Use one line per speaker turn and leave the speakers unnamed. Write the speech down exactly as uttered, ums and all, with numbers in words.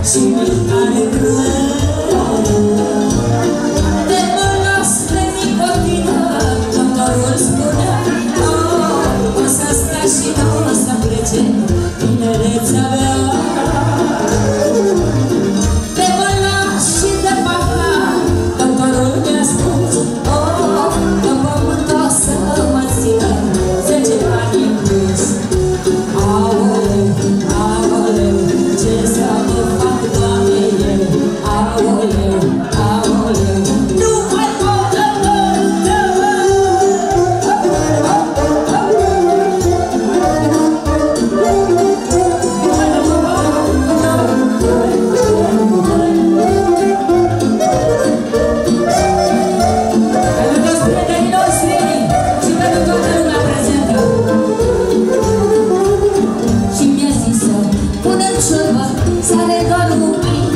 și mi pare greu. Te mă las de nicotină, doctorul spunea, oh, o să stai și nu o să plece tinerețea mea. Te mă las și de pahar, doctorul mi-a spus, oh, că pământul o să mă țină zece ani în plus. Aoleu, aoleu, ce să mă fac, Doamne, eu, aoleu, aoleu, nu mai pot. Pentru toți prietenii noștri și pentru toată lumea prezentă. Și mi-a zis să pun în ciorbă sare doar un pic.